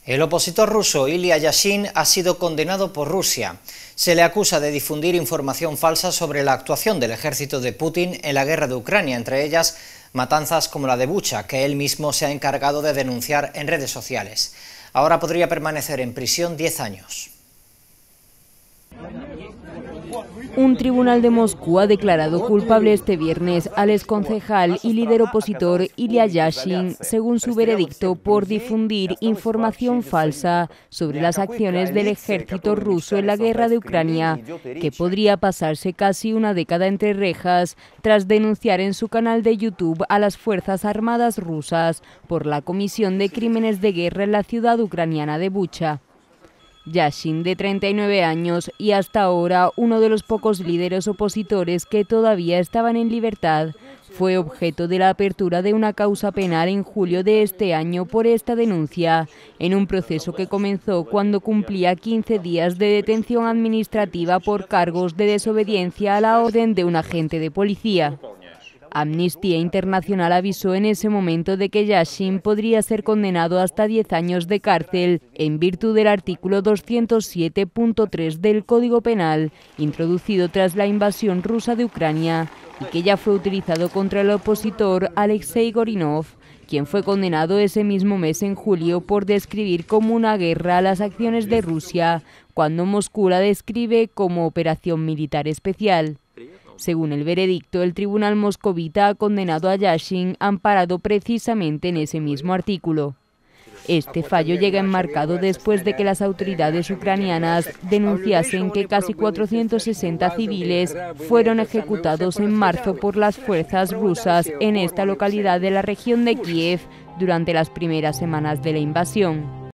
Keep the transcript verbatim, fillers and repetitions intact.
El opositor ruso Ilya Yashin ha sido condenado por Rusia. Se le acusa de difundir información falsa sobre la actuación del ejército de Putin en la guerra de Ucrania, entre ellas matanzas como la de Bucha, que él mismo se ha encargado de denunciar en redes sociales. Ahora podría permanecer en prisión diez años. Un tribunal de Moscú ha declarado culpable este viernes al exconcejal y líder opositor Ilya Yashin, según su veredicto, por difundir información falsa sobre las acciones del ejército ruso en la guerra de Ucrania, que podría pasarse casi una década entre rejas tras denunciar en su canal de YouTube a las Fuerzas Armadas rusas por la comisión de crímenes de guerra en la ciudad ucraniana de Bucha. Yashin, de treinta y nueve años y hasta ahora uno de los pocos líderes opositores que todavía estaban en libertad, fue objeto de la apertura de una causa penal en julio de este año por esta denuncia, en un proceso que comenzó cuando cumplía quince días de detención administrativa por cargos de desobediencia a la orden de un agente de policía. Amnistía Internacional avisó en ese momento de que Yashin podría ser condenado hasta diez años de cárcel en virtud del artículo doscientos siete punto tres del Código Penal, introducido tras la invasión rusa de Ucrania y que ya fue utilizado contra el opositor Alexei Gorinov, quien fue condenado ese mismo mes en julio por describir como una guerra a las acciones de Rusia, cuando Moscú la describe como operación militar especial. Según el veredicto, el tribunal moscovita ha condenado a Yashin amparado precisamente en ese mismo artículo. Este fallo llega enmarcado después de que las autoridades ucranianas denunciasen que casi cuatrocientos sesenta civiles fueron ejecutados en marzo por las fuerzas rusas en esta localidad de la región de Kiev durante las primeras semanas de la invasión.